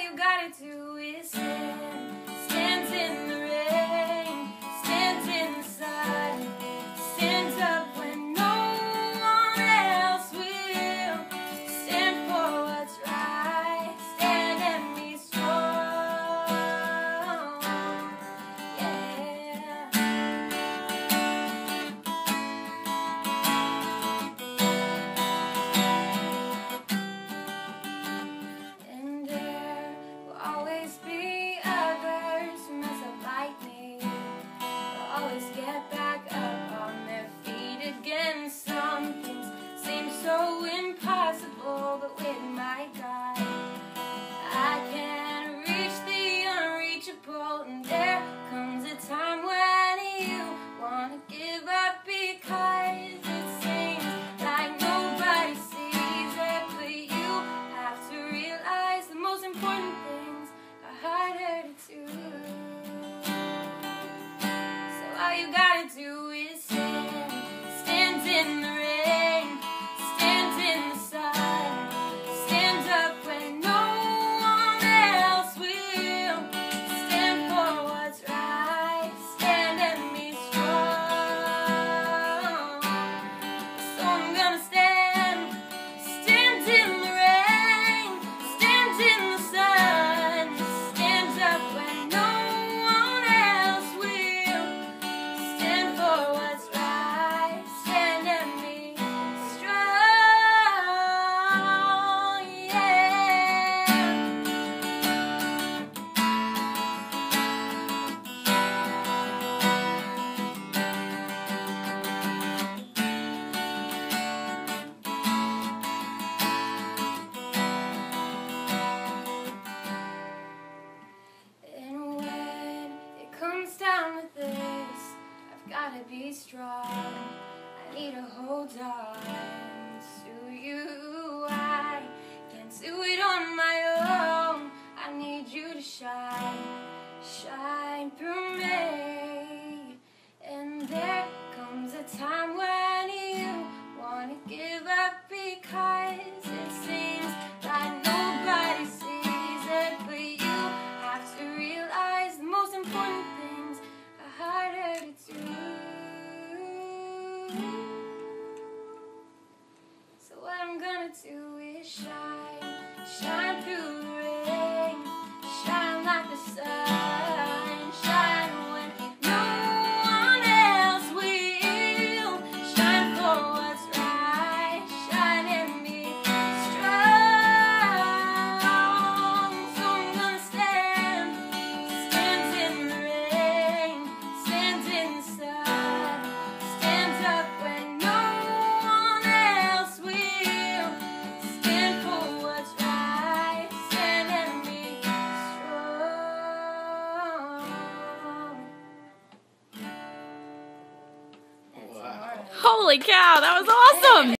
you gotta do is stand. Stands in the rain, stands in the sun, stands up when no one else will. Stand for what's right, stand and be strong. Yeah. And there will always be others who mess up like me. They'll always get back up on their feet again. Some things seem so impossible, but with my God, I can reach the unreachable. And there comes a time when you want to give up because it seems like nobody sees it, but you have to realize the most important things are harder to do. So all you gotta do is stand. Stands in the rain, stands in the sun, stands up when no one else will. Stand for what's right, stand and be strong. So I'm gonna stand. Stands in the rain, stands in the sun, stands up when no one else will. Stand for what's right, stand and be strong, yeah. And when it comes down to this, I've gotta be strong. I need to hold on to you. I can't do it on my own. I need you to shine, shine through me. And there comes a time when you wanna give up because it seems like nobody sees it, but you have to realize the most important things are harder to do. So what I'm gonna do is shine, shine through the rain, shine like the sun, shine when no one else will. Shine for what's right, shine and be strong. So I'm gonna stand. Stands in the rain, stands in the sun, stands up when no one else will. Stand for what's right, stand and be strong. Holy cow, that was awesome!